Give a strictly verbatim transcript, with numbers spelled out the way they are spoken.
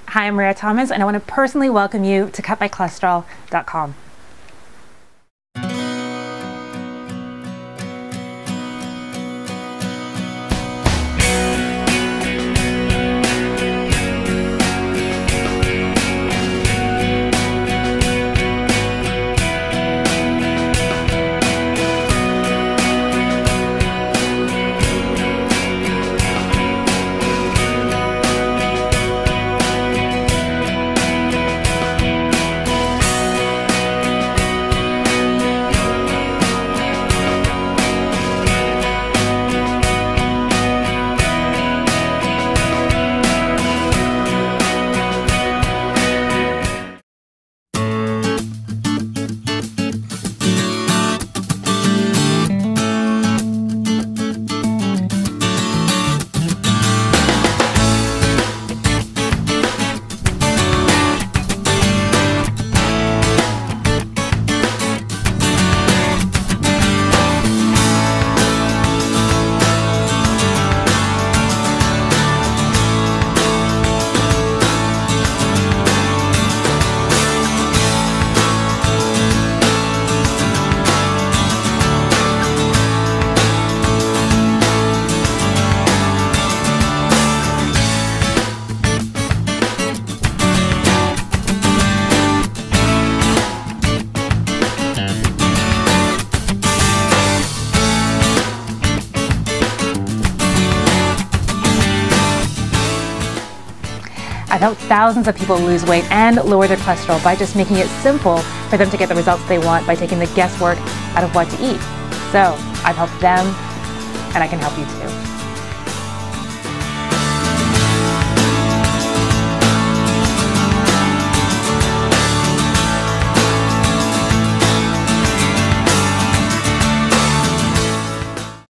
Hi, I'm Maria Thomas, and I want to personally welcome you to cut my cholesterol dot com. I've helped thousands of people lose weight and lower their cholesterol by just making it simple for them to get the results they want by taking the guesswork out of what to eat. So I've helped them, and I can help you too.